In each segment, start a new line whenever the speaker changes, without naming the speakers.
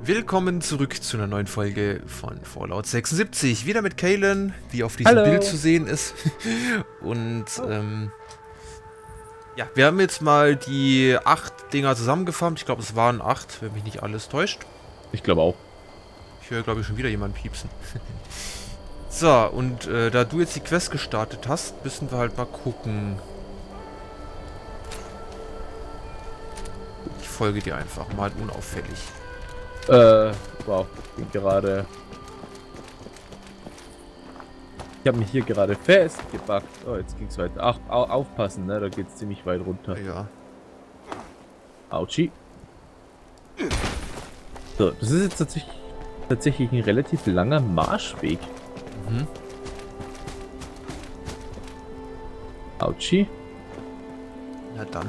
Willkommen zurück zu einer neuen Folge von Fallout 76. Wieder mit Kaylen, wie auf diesem
Hallo.
Bild zu sehen ist. Und ja, wir haben jetzt mal die 8 Dinger zusammengefarmt. Ich glaube, es waren 8, wenn mich nicht alles täuscht.
Ich glaube auch.
Ich höre, glaube ich, schon wieder jemanden piepsen. So, und da du jetzt die Quest gestartet hast, müssen wir halt mal gucken. Ich folge dir einfach mal unauffällig.
Wow, ich bin gerade... Ich habe mich hier gerade festgepackt. Oh, jetzt ging's weiter. Ach, aufpassen, ne? Da geht's ziemlich weit runter.
Ja.
Autschi. So, das ist jetzt tatsächlich ein relativ langer Marschweg.
Mhm.
Autschi.
Na dann.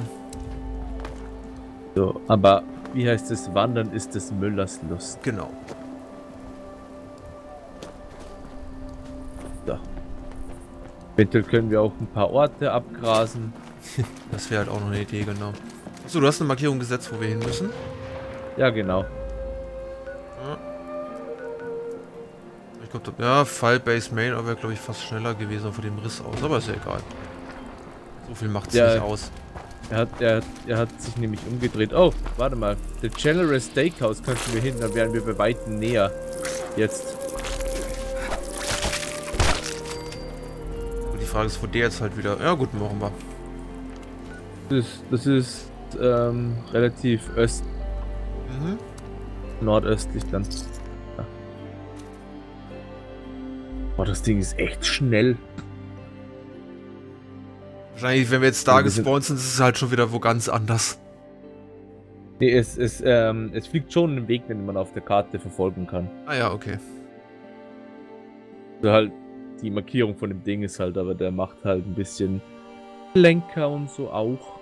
So, aber wie heißt es? Wandern ist des Müllers Lust.
Genau.
So. Eventuell können wir auch ein paar Orte abgrasen.
Das wäre halt auch noch eine Idee, genau. So, du hast eine Markierung gesetzt, wo wir hin müssen.
Ja, genau.
Ja. Ich glaube, ja, File-Base Main wäre, glaube ich, fast schneller gewesen von dem Riss aus, aber ist ja egal. So viel macht es
Ja.
nicht aus.
Er hat sich nämlich umgedreht. Oh, warte mal. The General Steakhouse könnten wir hin, dann wären wir bei weitem näher. Jetzt.
Und die Frage ist, wo der jetzt halt wieder... Ja gut, machen wir.
Das ist relativ
Mhm.
nordöstlich dann. Ja. Boah, das Ding ist echt schnell.
Wahrscheinlich, wenn wir jetzt da
Ja, wir sind-
gespawnt sind, ist es halt schon wieder wo ganz anders.
Nee, es fliegt schon einen Weg, den man auf der Karte verfolgen kann.
Ah ja, okay.
Also halt, die Markierung von dem Ding ist halt, aber der macht halt ein bisschen Lenker und so auch.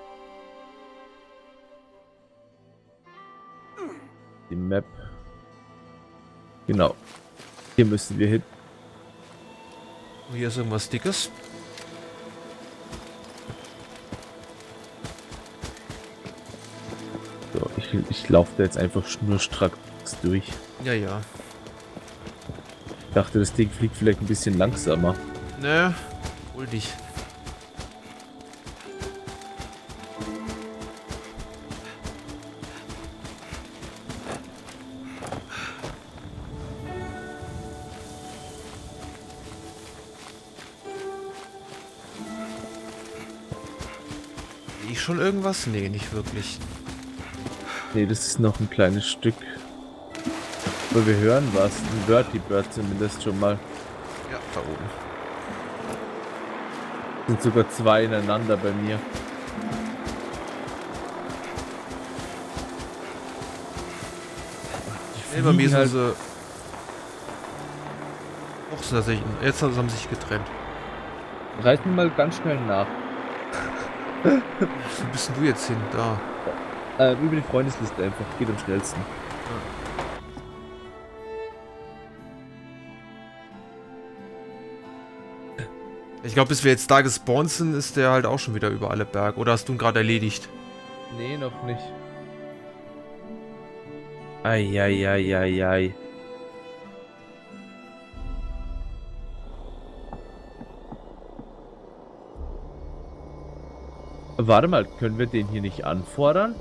Die Map. Genau. Hier müssen wir hin.
Oh, hier ist irgendwas Dickes.
So, ich laufe da jetzt einfach schnurstracks durch.
Ja, ja.
Ich dachte, das Ding fliegt vielleicht ein bisschen langsamer.
Ne, hol dich. Sehe ich schon irgendwas? Nee, nicht wirklich.
Nee, das ist noch ein kleines Stück. Aber wir hören was. Ein Vertibird zumindest schon mal.
Ja, da oben.
Sind sogar zwei ineinander bei mir.
Nee, bei mir sind
halt-
sie... Och, sind tatsächlich... Jetzt haben sie sich getrennt.
Reiß mir mal ganz schnell nach.
Wo bist denn du jetzt hin? Da.
Über die Freundesliste einfach. Geht am schnellsten.
Ich glaube, bis wir jetzt da gespawnt sind, ist der halt auch schon wieder über alle Berge. Oder hast du ihn gerade erledigt?
Nee, noch nicht. Eieieiei. Warte mal, können wir den hier nicht anfordern?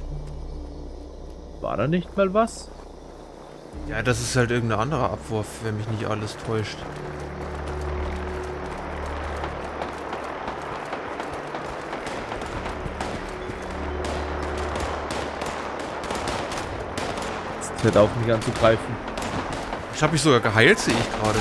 War da nicht mal was?
Ja, das ist halt irgendein anderer Abwurf, wenn mich nicht alles täuscht.
Jetzt hört auf, mich anzugreifen.
Ich habe mich sogar geheilt, sehe ich gerade.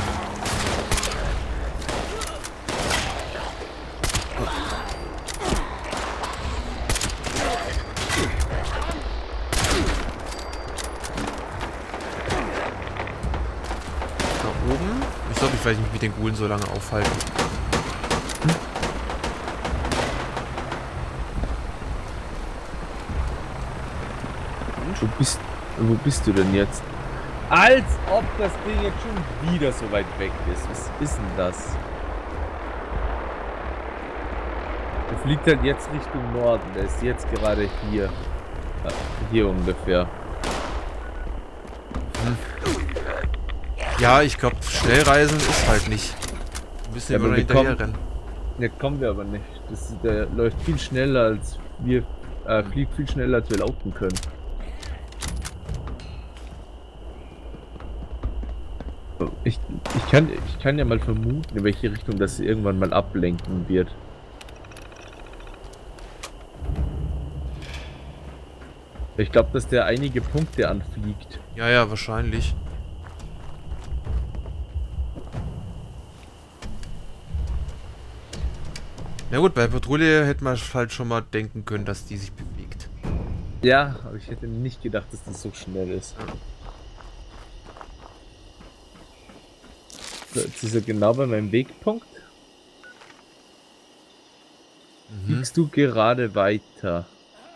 Da oben. Ich sollte mich vielleicht nicht mit den Ghoulen so lange aufhalten.
Wo bist du denn jetzt? Als ob das Ding jetzt schon wieder so weit weg ist. Was ist denn das? Er fliegt halt jetzt Richtung Norden. Der ist jetzt gerade hier. Ja, hier ungefähr.
Ja, ich glaube, Schnellreisen ist halt nicht. Wir müssen
Ja,
immer noch
aber wir
hinterher rennen.
Ne, kommen wir aber nicht. Der läuft viel schneller als wir, fliegt viel schneller als wir laufen können. Ich kann ja mal vermuten, in welche Richtung das irgendwann mal ablenken wird. Ich glaube, dass der einige Punkte anfliegt.
Ja, ja, wahrscheinlich. Na gut, bei Patrouille hätte man halt schon mal denken können, dass die sich bewegt.
Ja, aber ich hätte nicht gedacht, dass das so schnell ist. So, jetzt ist er genau bei meinem Wegpunkt. Fliegst du gerade weiter?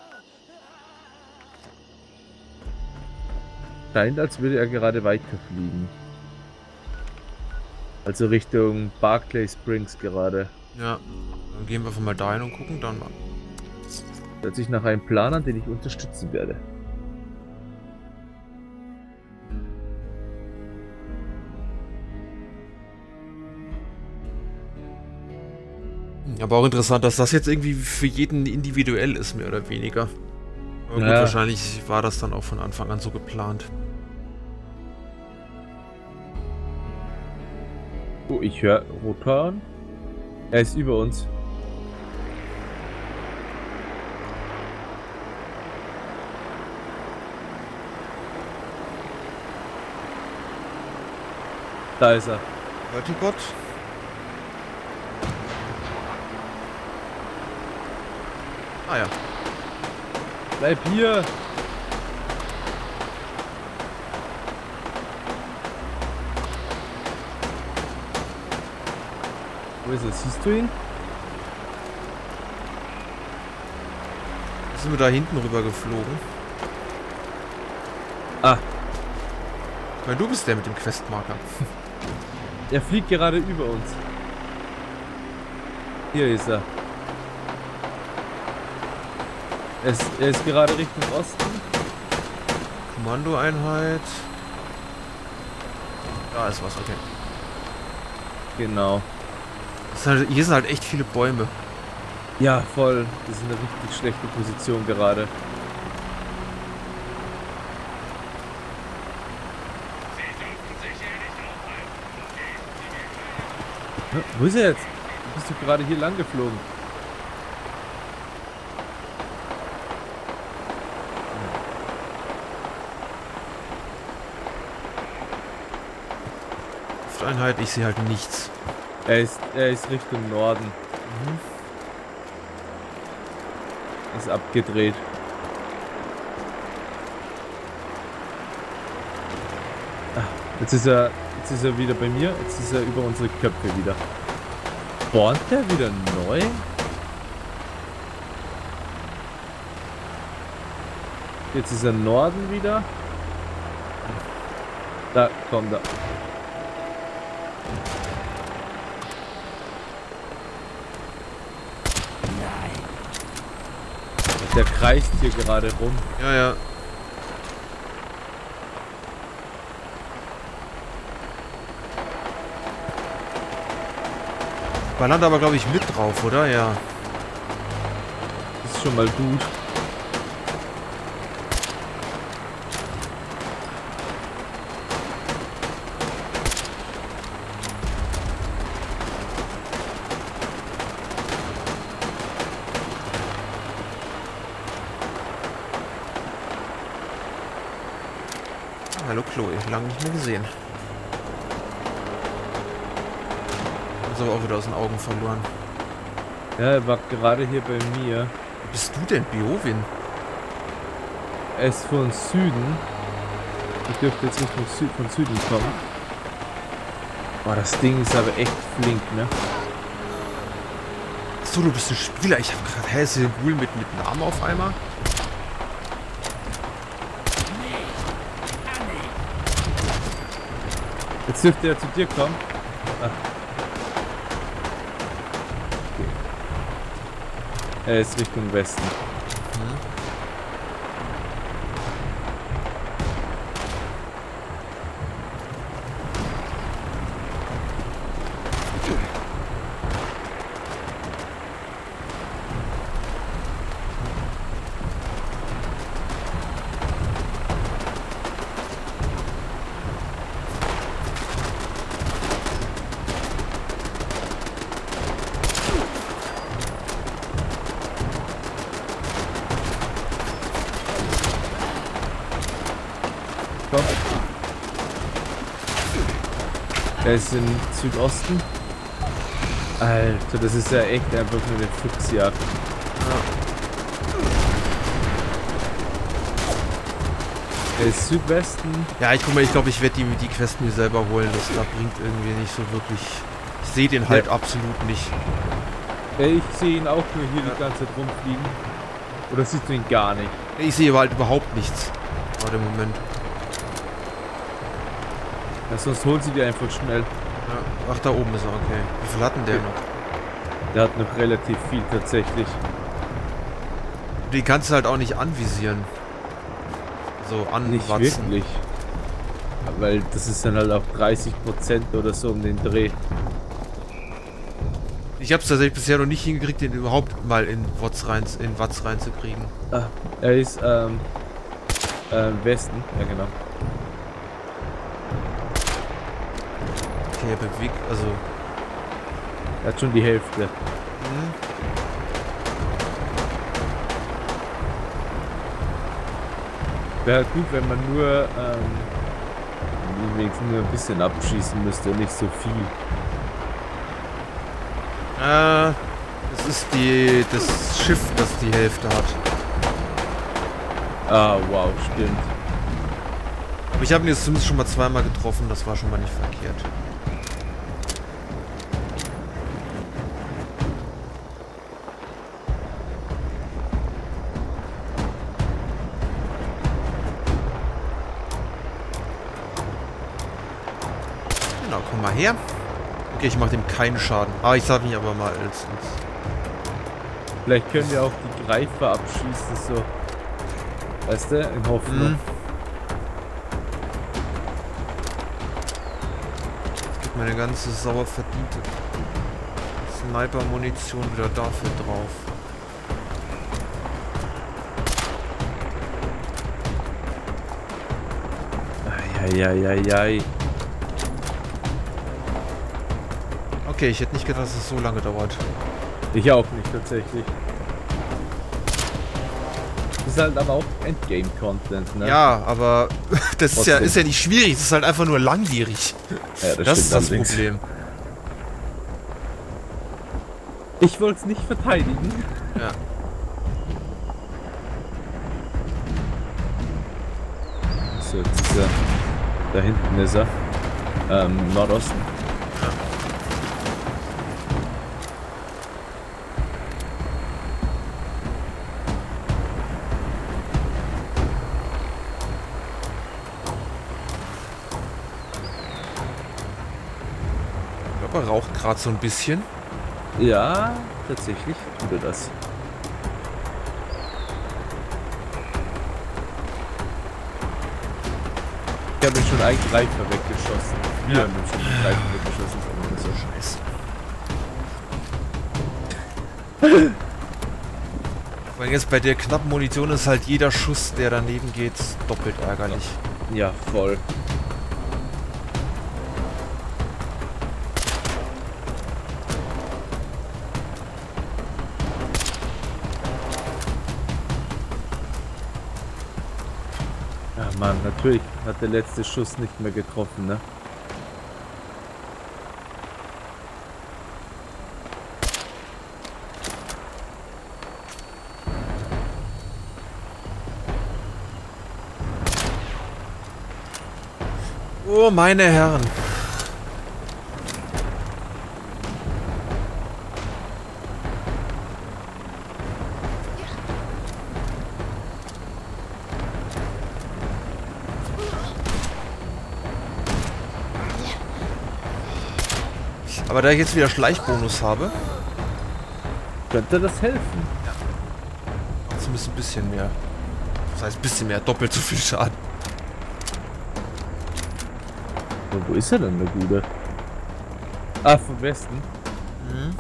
Scheint, als würde er gerade weiterfliegen. Also Richtung Barclay Springs gerade.
Ja, dann gehen wir einfach mal dahin und gucken dann mal.
Hört sich nach einem Plan an, den ich unterstützen werde.
Aber auch interessant, dass das jetzt irgendwie für jeden individuell ist, mehr oder weniger. Aber gut,
Ja.
wahrscheinlich war das dann auch von Anfang an so geplant.
Oh, ich höre Rotan. Er ist über uns. Da ist er.
Vertigot? Ah ja.
Bleib hier! Wo ist er? Siehst du ihn?
Sind wir da hinten rüber geflogen?
Ah,
Weil du bist der mit dem Questmarker.
er fliegt gerade über uns. Hier ist er. Er ist gerade Richtung Osten.
Kommandoeinheit. Da ist was, okay.
Genau.
Das ist halt, hier sind halt echt viele Bäume.
Ja, voll. Das ist eine richtig schlechte Position gerade. Wo ist er jetzt? Du bist doch gerade hier lang geflogen.
Einheit, ich sehe halt nichts.
Er ist Richtung Norden. Ist abgedreht. Ah, jetzt ist er wieder bei mir. Jetzt ist er über unsere Köpfe wieder. Spawnt der wieder neu? Jetzt ist er Norden wieder. Da kommt er. Der kreist hier gerade rum.
Ja, ja. Ballert aber, glaube ich, mit drauf, oder? Ja.
Das ist schon mal gut.
Hallo Chloe, lange nicht mehr gesehen. Ist aber auch wieder aus den Augen verloren.
Ja, er war gerade hier bei mir.
Wo bist du denn, Biovin?
Er ist von Süden. Ich dürfte jetzt Richtung von Süden kommen. Boah, das Ding ist aber echt flink, ne?
Achso, du bist ein Spieler. Ich habe gerade, hä, ist hier ein Ghoul mit Namen auf einmal?
Jetzt dürfte er zu dir kommen. Ah. Okay. Er ist Richtung Westen. kommt. Er ist im Südosten. Alter, das ist ja echt einfach nur eine Fuchsjagd.
Ja.
Er ist Südwesten.
Ja, ich glaube, ich werde die Quest mir selber holen. Das da bringt irgendwie nicht so wirklich. Ich sehe den halt absolut nicht.
Ich sehe ihn auch nur hier die ganze Zeit rumfliegen. Oder siehst du ihn gar nicht?
Ich sehe halt überhaupt nichts. Gerade im Moment.
Ja, sonst holen sie dir einfach schnell.
Ja. Ach, da oben ist er, okay. Wie viel hat denn der noch?
Der hat noch relativ viel tatsächlich.
Den kannst du halt auch nicht anvisieren. So,
Nicht
anwatzen.
wirklich. Weil das ist dann halt auch 30% oder so um den Dreh.
Ich habe es tatsächlich bisher noch nicht hingekriegt, den überhaupt mal in Watts reinzukriegen.
Ah, er ist Westen, ja genau.
Okay, er bewegt, also...
Er hat schon die Hälfte. Wäre gut, wenn man nur wenigstens nur ein bisschen abschießen müsste, nicht so viel.
Das ist das Schiff, das die Hälfte hat.
Ah, wow, stimmt.
Aber ich habe ihn jetzt zumindest schon mal zweimal getroffen, das war schon mal nicht verkehrt. Genau, komm mal her. Okay, ich mache dem keinen Schaden. Ah, ich darf mich aber mal als...
Vielleicht können wir auch die Greifer abschießen, so. Weißt du, in Hoffnung.
Ich gebe meine ganze sauer verdiente Sniper-Munition wieder dafür drauf.
Eieieiei.
Okay, ich hätte nicht gedacht, dass es so lange dauert.
Ich auch nicht, tatsächlich. Das ist halt aber auch Endgame-Content, ne?
Ja, aber das ist ja
Trotzdem.
nicht schwierig, das ist halt einfach nur langwierig.
Ja,
Das ist das
allerdings.
Problem.
Ich wollte es nicht verteidigen.
Ja.
So, jetzt ist er. Da hinten ist er. Nordosten.
Aber raucht gerade so ein bisschen.
Ja, tatsächlich tut er das. Ich habe schon einen Greifer weggeschossen. Wir haben schon einen Greifer weggeschossen. So
Scheiße. Weil jetzt bei der knappen Munition ist halt jeder Schuss, der daneben geht, doppelt ärgerlich.
Ja, voll. Ja, Mann, natürlich hat der letzte Schuss nicht mehr getroffen, ne?
Oh, meine Herren. Aber da ich jetzt wieder Schleichbonus habe,
Könnte das helfen?
macht zumindest ein bisschen mehr. Das heißt, ein bisschen mehr, doppelt so viel Schaden.
Aber wo ist er denn, der Gute? Ah, vom Westen.
Mhm.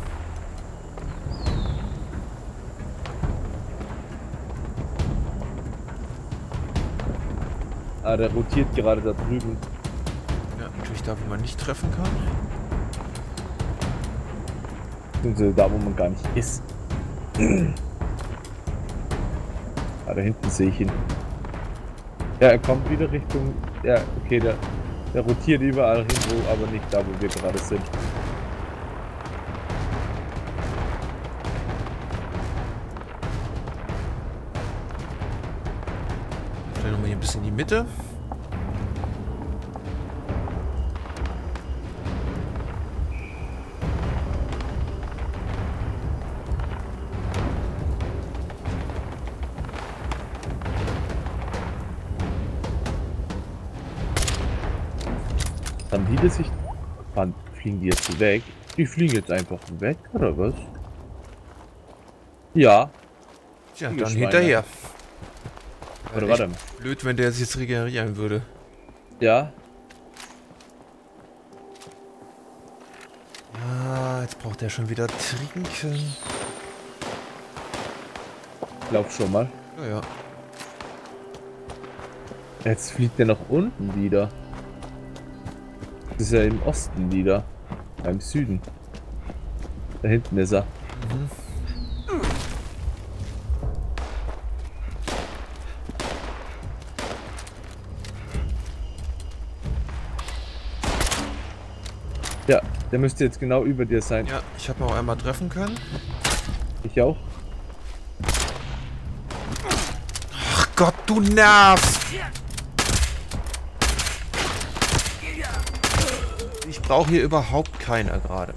Ah, der rotiert gerade da drüben.
Ja, natürlich da, wo man nicht treffen kann.
Beziehungsweise da, wo man gar nicht ist. Ah, da hinten sehe ich ihn. Ja, er kommt wieder Richtung Ja, okay, der rotiert überall hin, wo, aber nicht da, wo wir gerade sind.
Vielleicht nochmal hier ein bisschen in die Mitte.
Haben die das sich... Wann fliegen die jetzt weg? Die fliegen jetzt einfach weg, oder was? Ja.
Tja,
Die
dann
Schweine.
hinterher.
Oder
Echt
warte.
blöd, wenn der sich jetzt regenerieren würde.
Ja.
Ja, jetzt braucht er schon wieder trinken.
Lauf schon mal.
Ja, ja.
Jetzt fliegt er nach unten wieder. Das ist ja im Osten wieder. Beim Süden. Da hinten ist er.
Mhm.
Ja, der müsste jetzt genau über dir sein.
Ja, ich habe auch einmal treffen können.
Ich auch.
Ach Gott, du nervst! Ich brauche hier überhaupt keiner gerade.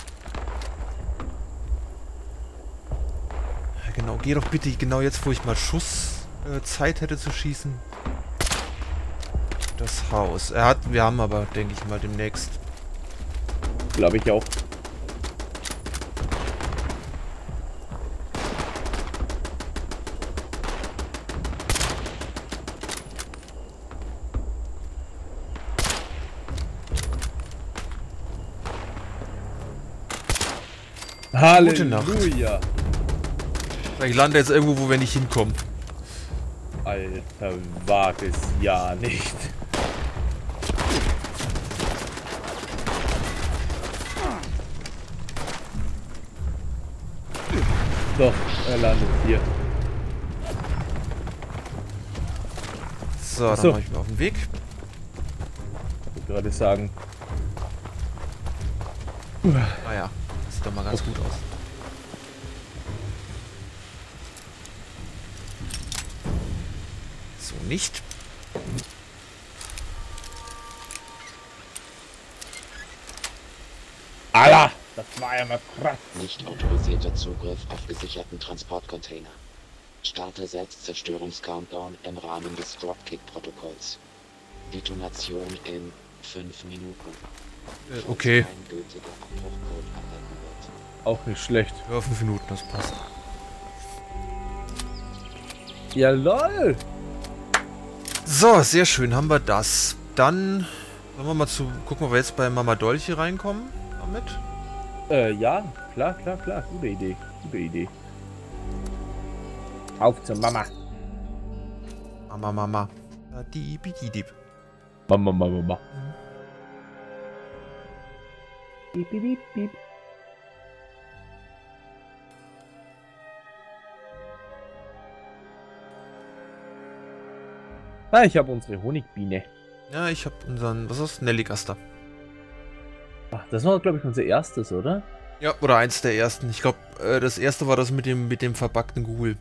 Ja, genau, geh doch bitte genau jetzt, wo ich mal Schusszeit hätte zu schießen. Das Haus. Wir haben aber, denke ich mal, demnächst.
Glaube ich auch. Halleluja!
Ich lande jetzt irgendwo, wo wir nicht hinkommen.
Alter, wag es ja nicht. Doch, er landet hier.
So, dann
So.
mache ich mir auf den Weg.
Ich wollte gerade sagen.
Ah ja, das sieht doch mal ganz gut aus. So nicht.
Allah! Das war ja mal krass.
Nicht autorisierter Zugriff auf gesicherten Transportcontainer. Starte Selbstzerstörungs-Countdown im Rahmen des Dropkick-Protokolls. Detonation in 5 Minuten.
Okay.
Kein gültiger Abbruchcode erhalten wird.
Auch nicht schlecht.
Ja, 5 Minuten, das passt.
Ja, lol!
So, sehr schön, haben wir das. Dann sollen wir mal gucken, ob wir jetzt bei Mama Dolche reinkommen damit.
Ja, klar. Gute Idee. Auf zur Mama.
Mama. Dieb.
Mama. Piep. Ah, ich habe unsere Honigbiene.
Ja, ich habe unseren, was ist das? Nelligaster.
Ach, das war, glaube ich, unser erstes, oder?
Ja, oder eins der ersten. Ich glaube, das erste war das mit dem verpackten Ghoul.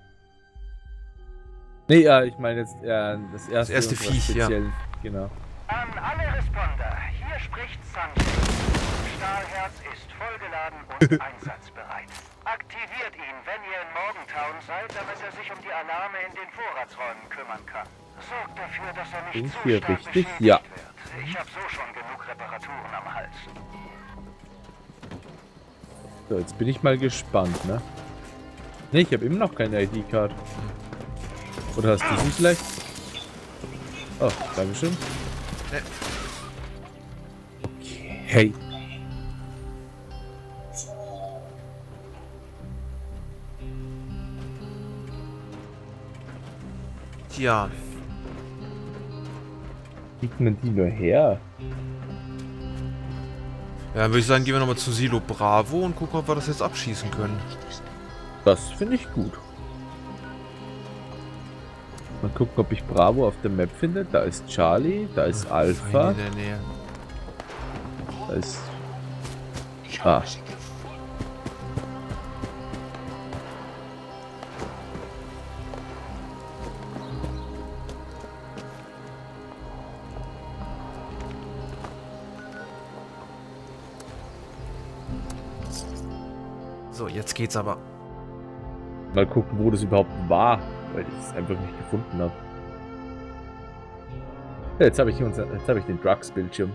Nee, ja, ich meine jetzt das erste
erste Viech, ja.
Genau.
An alle Responder, hier spricht Sanjay. Stahlherz ist vollgeladen und einsatzbereit. Aktiviert ihn, wenn ihr in Morgentown seid, damit er sich um die Alarme in den Vorratsräumen kümmern kann. Sorgt dafür, dass er nicht
Sind
zu
hier
stark
richtig?
beschädigt
Ja.
wird. Ich habe so schon genug Reparaturen am Hals.
So, jetzt bin ich mal gespannt, ne? Ne, ich habe immer noch keine ID-Card. Oder hast du sie vielleicht? Oh, Dankeschön.
Nee.
Okay, hey.
Tja.
Kriegt man die nur her?
Ja, dann würde ich sagen, gehen wir nochmal zu Silo Bravo und gucken, ob wir das jetzt abschießen können.
Das finde ich gut. Mal gucken, ob ich Bravo auf der Map finde. Da ist Charlie, da ist Alpha,
In der Nähe.
da ist... Ah.
So, jetzt geht's aber.
Mal gucken, wo das überhaupt war, weil ich es einfach nicht gefunden habe. Ja, jetzt habe ich den Drugs-Bildschirm.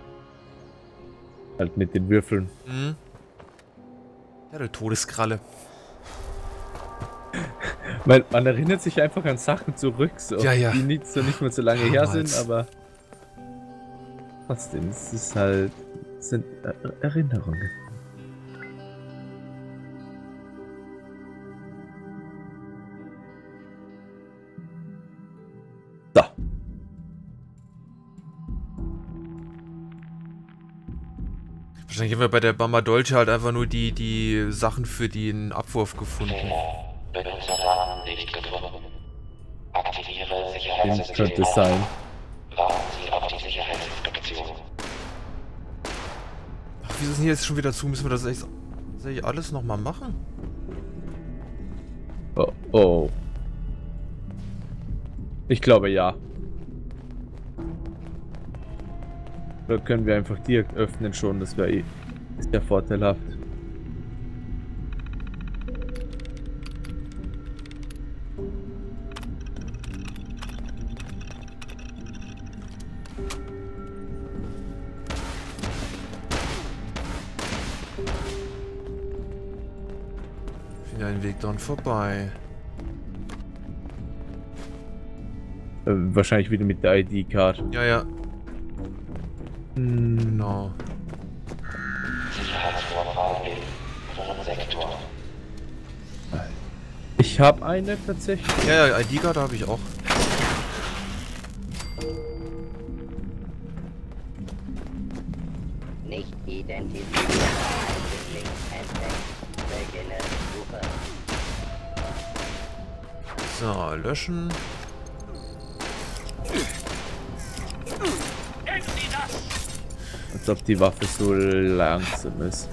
Halt mit den Würfeln.
Mhm. Ja, du Todeskralle.
Man erinnert sich einfach an Sachen zurück, so,
Ja, ja.
die nicht mehr so lange her sind,
Damals.
aber trotzdem, es ist halt, es sind Erinnerungen. So.
Wahrscheinlich haben wir bei der Bamba Dolce halt einfach nur die Sachen für den Abwurf gefunden.
Benutzerdaten nicht gefunden. Aktiviere
Dem
Sicherheitssystem.
könnte es sein.
Warten Sie auf die Sicherheitsinspektion.
Ach, wieso ist denn hier jetzt schon wieder zu? Müssen wir das echt alles nochmal machen?
Oh, oh. Ich glaube ja. Oder können wir einfach direkt öffnen schon, das wäre ist ja vorteilhaft.
Wieder ein Weg dran vorbei.
Wahrscheinlich wieder mit der ID-Card.
Ja, ja,
Hm,
genau.
Sicherheitsvorfall im Wohnsektor.
ich habe eine tatsächlich.
Ja, ja, ID-Card habe ich auch.
Nicht identifiziert. Link entdeckt. Beginne Suche.
So, löschen.
Als ob die Waffe so langsam ist.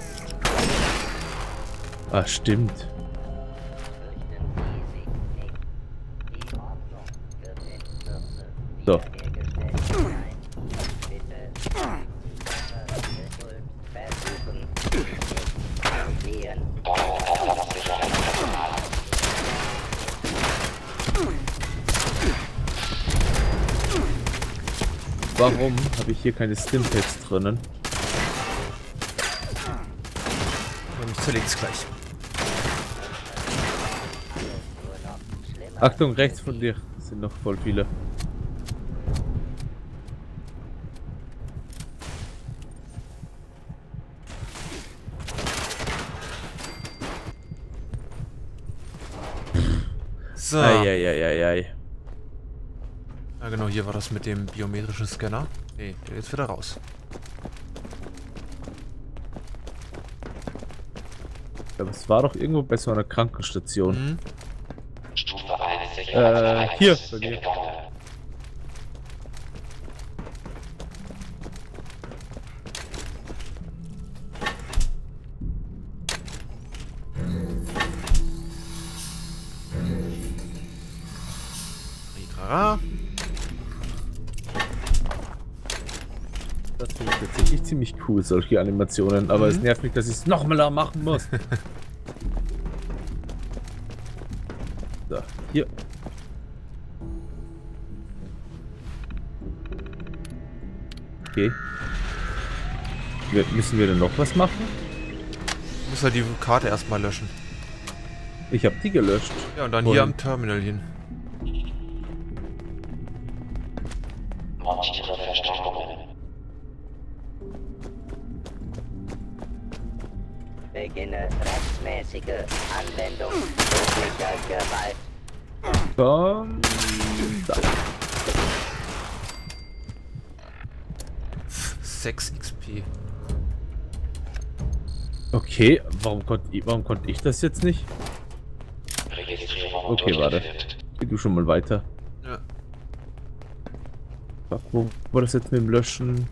Ah, stimmt.
Fürchten Sie sich nicht. Die Ordnung wird in Kürze
So.
wiederhergestellt sein. Bitte. Geduld. Versuchen. Nicht verlieren.
Warum habe ich hier keine Stimpads drinnen?
Dann zerlegt's gleich.
Achtung, rechts von dir sind noch voll viele.
So.
Eieieiei.
Ja genau, hier war das mit dem biometrischen Scanner. Nee, der ist wieder raus.
Aber es war doch irgendwo bei so einer Krankenstation.
Mhm.
Stufe 1 Sicherheitsbereich.
Hier, bei mir.
Gegangen.
Ritra.
Das finde ich tatsächlich ziemlich cool, solche Animationen. Aber es nervt mich, dass ich es nochmal machen muss. So, hier. Okay. Müssen wir denn noch was machen?
Du musst halt die Karte erstmal löschen.
Ich habe die gelöscht.
Ja, und dann
Und-
hier am Terminal hin.
Montiere Verstärkungen.
Beginne rechtsmäßige Anwendung tödlicher Gewalt.
Komm. Da.
6 XP.
Okay, warum konnte ich das jetzt nicht?
Registrierung
Okay, warte.
durchgeführt.
Geh du schon mal weiter.
Ja.
Wo war das jetzt mit dem Löschen?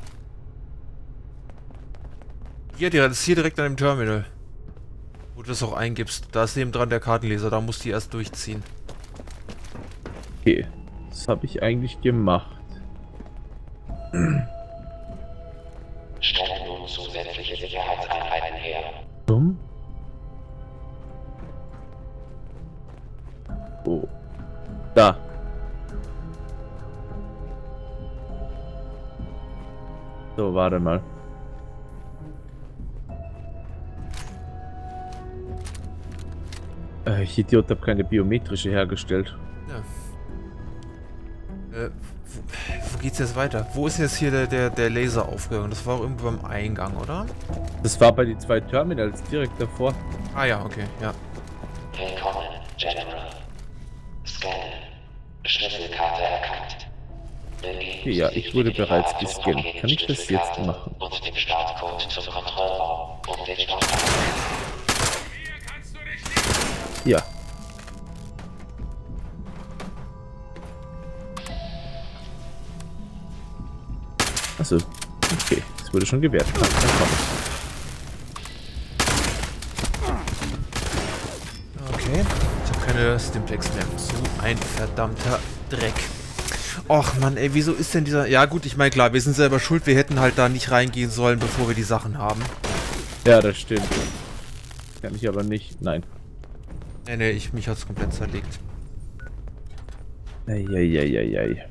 Hier, das ist hier direkt an dem Terminal. Wo du das auch eingibst. Da ist nebendran der Kartenleser, da musst du die erst durchziehen.
Okay, das habe ich eigentlich gemacht.
Stellen nun zusätzliche Sicherheitseinheiten her.
Dumm? Oh. Da. So, warte mal. Ich Idiot, habe keine biometrische hergestellt.
Ja. Wo geht's jetzt weiter? Wo ist jetzt hier der Laseraufgang? Das war auch irgendwo beim Eingang, oder?
Das war bei den 2 Terminals direkt davor.
Ah ja, okay, ja.
Willkommen, General. Scannen. Schlüsselkarte erkannt.
Okay, ja, ich wurde bereits gescannt. Kann ich das jetzt machen?
Und den Startcode zum Kontrollraum und den Startcode.
Ja. Achso, okay, es wurde schon gewährt. Dann komm.
Okay, ich habe keine Stimplex mehr. So ein verdammter Dreck. Och Mann, ey, wieso ist denn dieser... Ja gut, ich meine klar, wir sind selber schuld. Wir hätten halt da nicht reingehen sollen, bevor wir die Sachen haben.
Ja, das stimmt. Kann ich aber nicht. Nein.
Nee, mich hat's komplett zerlegt.
Eieieiei.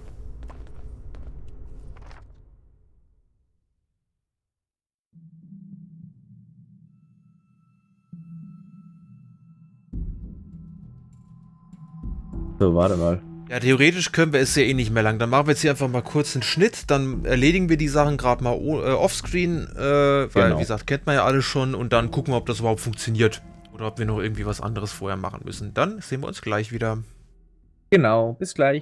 So, warte mal.
Ja, theoretisch können wir es ja eh nicht mehr lang. Dann machen wir jetzt hier einfach mal kurz einen Schnitt. Dann erledigen wir die Sachen gerade mal offscreen. Weil,
Genau.
wie gesagt, kennt man ja alles schon. Und dann gucken wir, ob das überhaupt funktioniert. Oder ob wir noch irgendwie was anderes vorher machen müssen. Dann sehen wir uns gleich wieder.
Genau, bis gleich.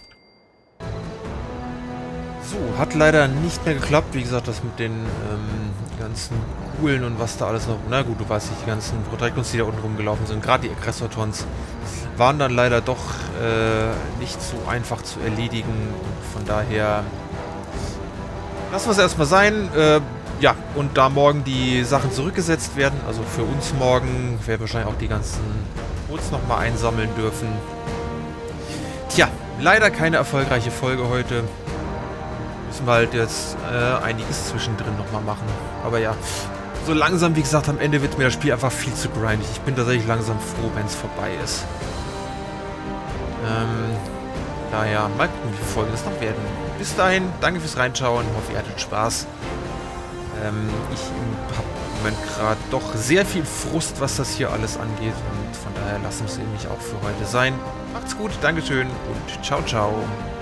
So, hat leider nicht mehr geklappt. Wie gesagt, das mit den ganzen Kugeln und was da alles noch... Na gut, du weißt nicht, die ganzen Projektons, die da unten rumgelaufen sind. Gerade die Aggressor-Tons waren dann leider doch nicht so einfach zu erledigen. Und von daher lassen wir es erstmal sein. Ja, und da morgen die Sachen zurückgesetzt werden, also für uns morgen, werden wir wahrscheinlich auch die ganzen Codes nochmal einsammeln dürfen. Tja, leider keine erfolgreiche Folge heute. Müssen wir halt jetzt einiges zwischendrin nochmal machen. Aber ja, so langsam, wie gesagt, am Ende wird mir das Spiel einfach viel zu grindig. Ich bin tatsächlich langsam froh, wenn es vorbei ist. Naja, mal gucken, wie viele Folgen das noch werden. Bis dahin, danke fürs Reinschauen, hoffe ihr hattet Spaß. Ich habe im Moment gerade doch sehr viel Frust, was das hier alles angeht. Und von daher lassen wir es nämlich auch für heute sein. Macht's gut, Dankeschön und ciao, ciao.